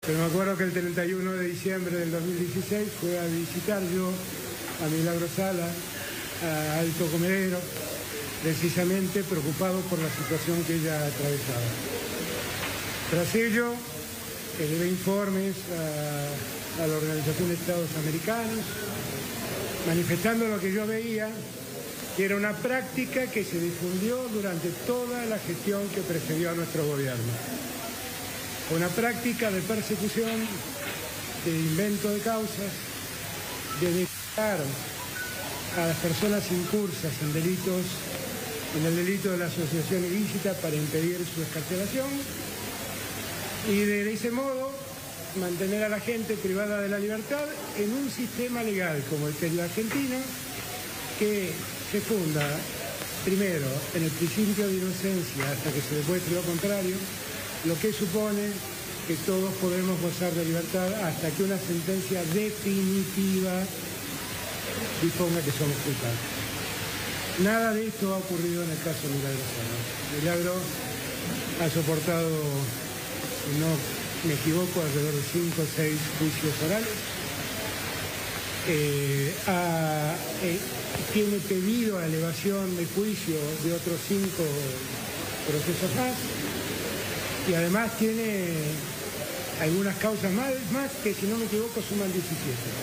Pero me acuerdo que el 31 de diciembre del 2016 fui a visitar yo a Milagro Sala, a Alto Comedero, precisamente preocupado por la situación que ella atravesaba. Tras ello, llevé informes a la Organización de Estados Americanos, manifestando lo que yo veía, que era una práctica que se difundió durante toda la gestión que precedió a nuestro gobierno. Una práctica de persecución, de invento de causas, de declarar a las personas incursas en el delito de la asociación ilícita para impedir su excarcelación y de ese modo mantener a la gente privada de la libertad en un sistema legal como el que es el argentino, que se funda primero en el principio de inocencia hasta que se demuestre lo contrario, lo que supone que todos podemos gozar de libertad hasta que una sentencia definitiva disponga que somos culpables. Nada de esto ha ocurrido en el caso de Milagro Sala. Milagro ha soportado, si no me equivoco, alrededor de 5 o 6 juicios orales. Tiene pedido a elevación de juicio de otros 5 procesos más. Y además tiene algunas causas más que, si no me equivoco, suman 17.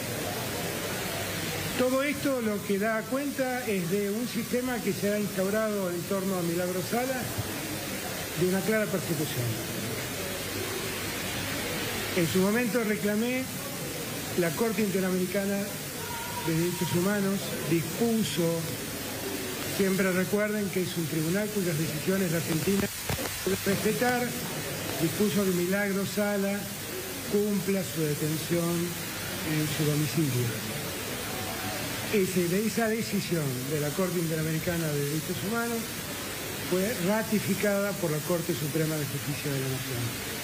Todo esto lo que da cuenta es de un sistema que se ha instaurado en torno a Milagro Sala de una clara persecución. En su momento reclamé, la Corte Interamericana de Derechos Humanos dispuso, siempre recuerden que es un tribunal cuyas decisiones la Argentina respetar, dispuso que Milagro Sala cumpla su detención en su domicilio. Esa decisión de la Corte Interamericana de Derechos Humanos fue ratificada por la Corte Suprema de Justicia de la Nación.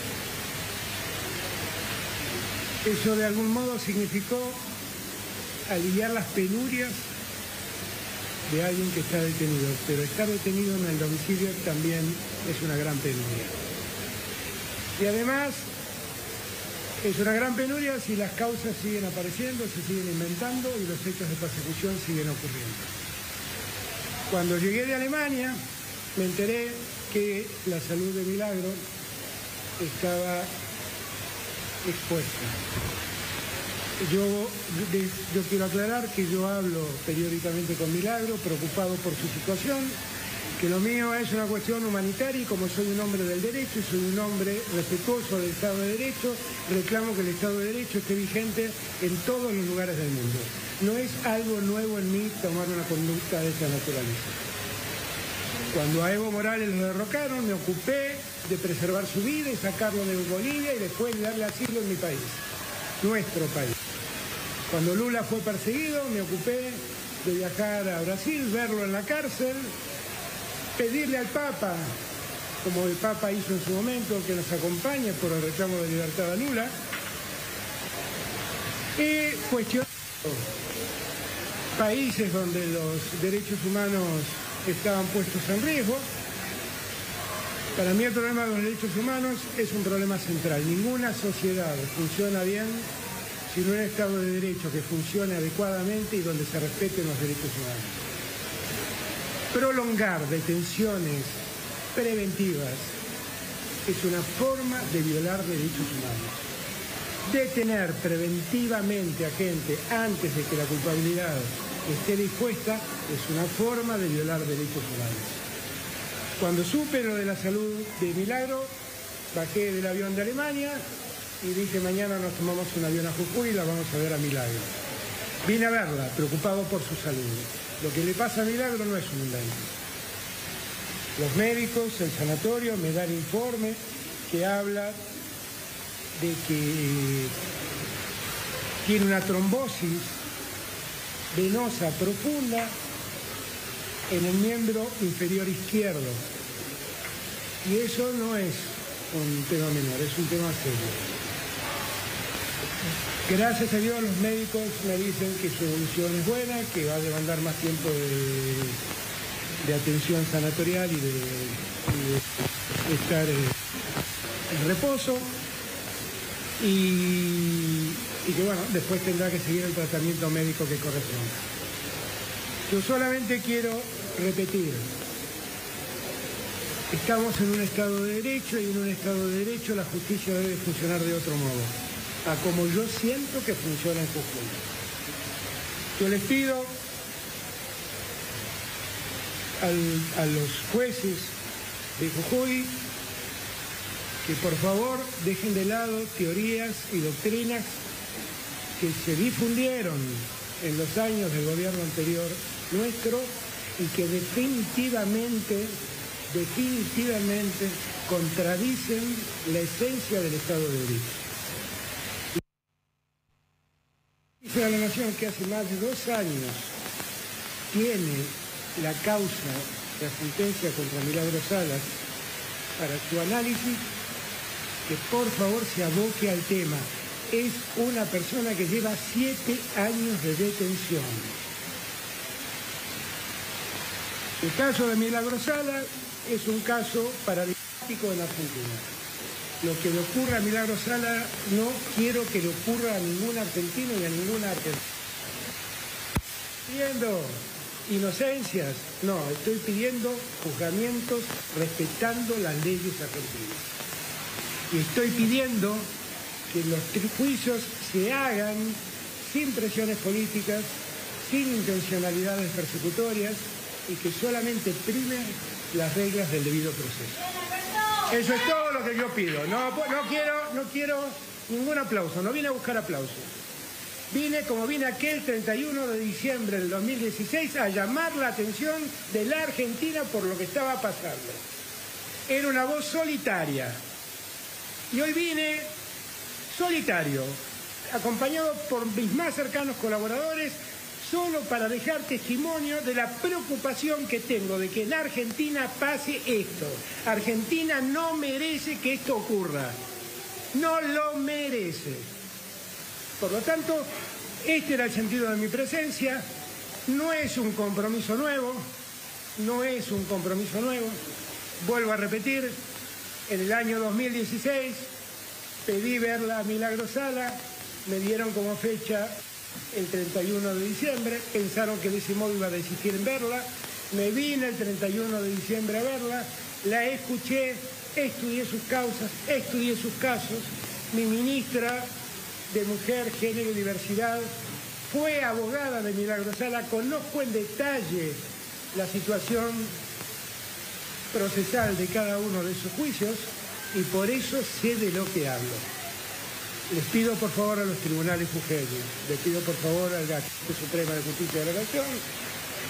Eso de algún modo significó aliviar las penurias de alguien que está detenido, pero estar detenido en el domicilio también es una gran penuria. Y además es una gran penuria si las causas siguen apareciendo, se siguen inventando y los hechos de persecución siguen ocurriendo. Cuando llegué de Alemania me enteré que la salud de Milagro estaba expuesta. Yo quiero aclarar que yo hablo periódicamente con Milagro, preocupado por su situación, que lo mío es una cuestión humanitaria y como soy un hombre del derecho y soy un hombre respetuoso del Estado de Derecho, reclamo que el Estado de Derecho esté vigente en todos los lugares del mundo. No es algo nuevo en mí tomar una conducta de esa naturaleza. Cuando a Evo Morales lo derrocaron, me ocupé de preservar su vida y sacarlo de Bolivia y después de darle asilo en mi país, nuestro país. Cuando Lula fue perseguido, me ocupé de viajar a Brasil, verlo en la cárcel, pedirle al Papa, como el Papa hizo en su momento, que nos acompañe por el reclamo de libertad a Lula, y cuestionar países donde los derechos humanos estaban puestos en riesgo. Para mí el problema de los derechos humanos es un problema central. Ninguna sociedad funciona bien sin un Estado de Derecho que funcione adecuadamente y donde se respeten los derechos humanos. Prolongar detenciones preventivas es una forma de violar derechos humanos. Detener preventivamente a gente antes de que la culpabilidad esté dispuesta es una forma de violar derechos humanos. Cuando supe lo de la salud de Milagro, bajé del avión de Alemania y dije, mañana nos tomamos un avión a Jujuy y la vamos a ver a Milagro. Vine a verla, preocupado por su salud. Lo que le pasa a Milagro no es un invento. Los médicos, el sanatorio, me dan informe que habla de que tiene una trombosis venosa profunda en el miembro inferior izquierdo. Y eso no es un tema menor, es un tema serio. Gracias a Dios los médicos me dicen que su evolución es buena, que va a demandar más tiempo de atención sanatorial y de estar en reposo. y que bueno, después tendrá que seguir el tratamiento médico que corresponde. Yo solamente quiero repetir, estamos en un Estado de Derecho y en un Estado de Derecho la justicia debe funcionar de otro modo, a como yo siento que funciona en Jujuy. Yo les pido a los jueces de Jujuy que por favor dejen de lado teorías y doctrinas que se difundieron en los años del gobierno anterior nuestro y que definitivamente contradicen la esencia del Estado de Derecho. Dice a la Nación que hace más de 2 años tiene la causa, la sentencia contra Milagro Salas para su análisis, que por favor se aboque al tema. Es una persona que lleva 7 años de detención. El caso de Milagro Salas es un caso paradigmático en Argentina. Lo que le ocurra a Milagro Salas no quiero que le ocurra a ningún argentino y a ninguna argentina. Pidiendo inocencias, no, estoy pidiendo juzgamientos respetando las leyes argentinas. Y estoy pidiendo que los juicios se hagan sin presiones políticas, sin intencionalidades persecutorias y que solamente primen las reglas del debido proceso. Eso es todo lo que yo pido. No quiero ningún aplauso, no vine a buscar aplausos. Vine, como vine aquel 31 de diciembre del 2016, a llamar la atención de la Argentina por lo que estaba pasando. Era una voz solitaria. Y hoy vine solitario, acompañado por mis más cercanos colaboradores, solo para dejar testimonio de la preocupación que tengo de que en Argentina pase esto. Argentina no merece que esto ocurra. No lo merece. Por lo tanto, este era el sentido de mi presencia. No es un compromiso nuevo. Vuelvo a repetir, en el año 2016 pedí verla a Milagro Salas, me dieron como fecha el 31 de diciembre, pensaron que de ese modo iba a desistir en verla, me vine el 31 de diciembre a verla, la escuché, estudié sus causas, estudié sus casos, mi ministra de Mujer, Género y Diversidad fue abogada de Milagro Salas, conozco en detalle la situación procesal de cada uno de esos juicios y por eso sé de lo que hablo. Les pido por favor a los tribunales jujeños, les pido por favor a la Corte Suprema de Justicia de la Nación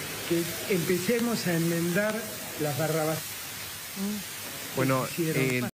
que empecemos a enmendar las barrabasadas. Bueno,